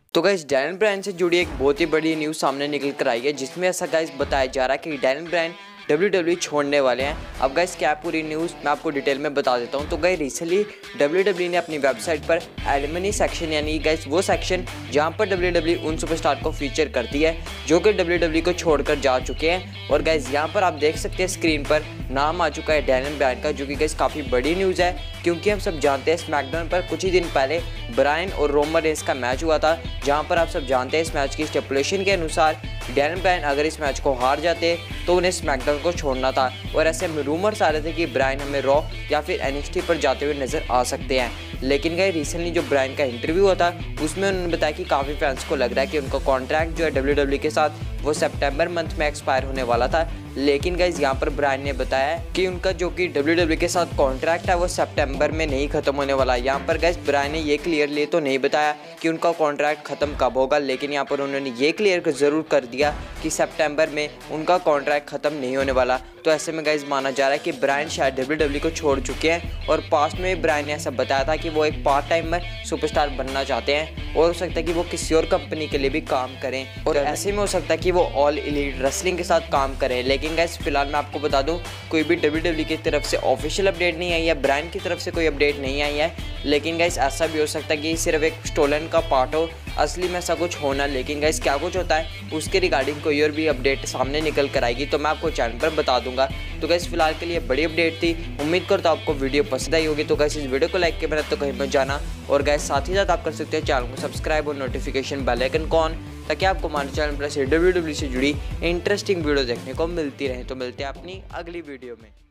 तो guys Daniel Bryan से जुड़ी एक बहुत ही बड़ी न्यूज़ सामने निकल कर आई है, जिसमें ऐसा गाइस बताया जा रहा है कि डैनियल ब्रायन WWE छोड़ने वाले हैं। अब गाइस क्या पूरी न्यूज़ मैं आपको डिटेल में बता देता हूं। तो गाइस रिसेंटली WWE ने अपनी वेबसाइट पर एलिमनी सेक्शन यानी गाइस वो सेक्शन जहां पर WWE उन सुपरस्टार को फीचर करती है जो कि WWE को छोड़कर जा चुके हैं। और गाइस यहां पर आप देख सकते हैं स्क्रीन पर नाम आ चुका है डैनियल ब्रायन का, जो कि गाइस काफ़ी बड़ी न्यूज़ है, क्योंकि हम सब जानते हैं स्मैकडाउन पर कुछ ही दिन पहले ब्रायन और रोमन रेंस का मैच हुआ था, जहां पर आप सब जानते हैं इस मैच की स्टिपुलेशन के अनुसार डैनियल ब्रायन अगर इस मैच को हार जाते तो उन्हें स्मैकडाउन को छोड़ना था। और ऐसे में रूमर्स आ रहे थे कि ब्रायन हमें रॉ या फिर NXT पर जाते हुए नजर आ सकते हैं। लेकिन गाइस रिसेंटली जो ब्रायन का इंटरव्यू हुआ था उसमें उन्होंने बताया कि काफ़ी फैंस को लग रहा है कि उनका कॉन्ट्रैक्ट जो है WWE के साथ वो सितंबर मंथ में एक्सपायर होने वाला था। लेकिन गाइस यहाँ पर ब्रायन ने बताया कि उनका जो कि WWE के साथ कॉन्ट्रैक्ट है वो सितंबर में नहीं खत्म होने वाला। यहाँ पर गाइस ब्रायन ने ये क्लियरली तो नहीं बताया कि उनका कॉन्ट्रैक्ट खत्म कब होगा, लेकिन यहाँ पर उन्होंने ये क्लियर ज़रूर कर दिया कि सितंबर में उनका कॉन्ट्रैक्ट खत्म नहीं होने वाला। तो ऐसे में गाइस माना जा रहा है कि ब्रायन शायद WWE को छोड़ चुके हैं, और पास्ट में ब्रायन ने ऐसा बताया था कि वो एक पार्ट टाइमर सुपरस्टार बनना चाहते हैं, और हो सकता है कि वो किसी और कंपनी के लिए भी काम करें, और ऐसे में हो सकता है कि वो ऑल एलीट रेसलिंग के साथ काम करें। लेकिन गाइस फिलहाल मैं आपको बता दूं कोई भी WWE की तरफ से ऑफिशियल अपडेट नहीं आई है, ब्रायन की तरफ से कोई अपडेट नहीं आई है। लेकिन गाइस ऐसा भी हो सकता है कि सिर्फ एक स्टोलन का पार्ट हो, असली में ऐसा कुछ होना। लेकिन गाइस क्या कुछ होता है उसके रिगार्डिंग कोई और भी अपडेट सामने निकल कर आएगी तो मैं आपको चैनल पर बता दूंगा। तो गाइस फिलहाल के लिए बड़ी अपडेट थी, उम्मीद करता हूं आपको वीडियो पसंद आई होगी। तो गाइस इस वीडियो को लाइक के बिना तो कहीं मत जाना, और गाइस साथ ही साथ आप कर सकते हैं चैनल को सब्सक्राइब और नोटिफिकेशन बेल आइकन को ऑन, ताकि आपको हमारे चैनल पर WWE से जुड़ी इंटरेस्टिंग वीडियो देखने को मिलती रहे। तो मिलते हैं अपनी अगली वीडियो में।